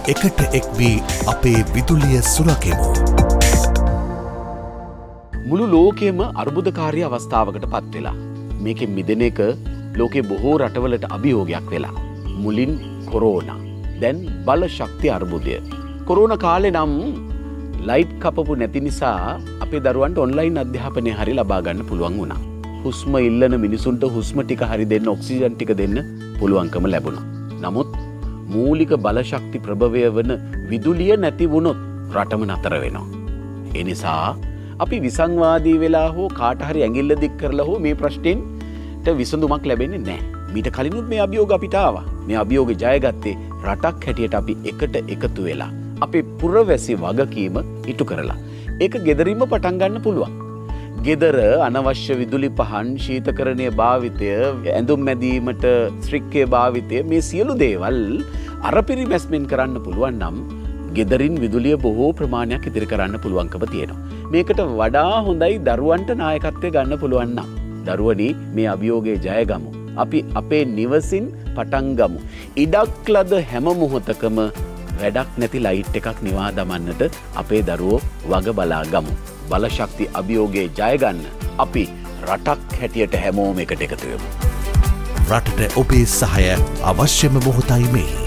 එකට එක් වී අපේ විදුලිය සුරකිමු. මුළු ලෝකෙම අර්බුදකාරී අවස්ථාවකට පත් වෙලා. මේකෙන් මිදෙන එක ලෝකේ බොහෝ රටවලට අභියෝගයක් වෙලා. මුලින් කොරෝනා. දැන් බල ශක්ති අර්බුදය. කොරෝනා කාලේ නම් ලයිට් කපපු නැති නිසා අපේ දරුවන්ට ඔන්ලයින් අධ්‍යාපනය හරි ලබා ගන්න පුළුවන් වුණා. හුස්ම ඉල්ලන මිනිසුන්ට හුස්ම ටික හරි දෙන්න, ඔක්සිජන් ටික දෙන්න පුළුවන්කම ලැබුණා. නමුත් මූලික බලශක්ති ප්‍රභවය වන විදුලිය නැති වුණොත් රටම නතර වෙනවා. ඒ නිසා අපි විසංවාදී වෙලා හෝ කාට හරි ඇඟිල්ල දික් කරලා හෝ මේ ප්‍රශ්නෙට විසඳුමක් ලැබෙන්නේ නැහැ. මීට කලිනුත් මේ අභියෝග අපිට ආවා. මේ අභියෝග ජයගත්තේ රටක් හැටියට අපි එකට එකතු වෙලා. අපේ පුරවැසි වගකීම ඉටු කරලා. ඒක ගෙදරින්ම පටන් ගන්න පුළුවන්. ගෙදර අනවශ්‍ය විදුලි පහන්, ශීතකරණයේ භාවිතය, ඇඳුම් මැදීමට ශ්‍රික්කයේ භාවිතය, මේ සියලු දේවල් අරපිරිමැස්මෙන් කරන්න පුළුවන් නම් ගෙදරින් විදුලිය බොහෝ ප්‍රමාණයක් ඉදිරි කරන්න පුළුවන්කම තියෙනවා. මේකට වඩා හොඳයි දරුවන්ට නායකත්වය ගන්න පුළුවන් නම්. දරුවනි, මේ අභියෝගයේ ජය ගමු. අපි අපේ නිවසින් පටන් ගමු. ඉඩක් ලද හැම මොහොතකම වැඩක් නැති ලයිට් එකක් නිවා දමන්නට අපේ දරුවෝ වග බලා ගමු. බලශක්ති අභියෝගයේ ජය ගන්න අපි රටක් හැටියට හැමෝම එකට එකතු වෙමු. රටට ඔබේ සහාය අවශ්‍යම මොහොතයි මේ.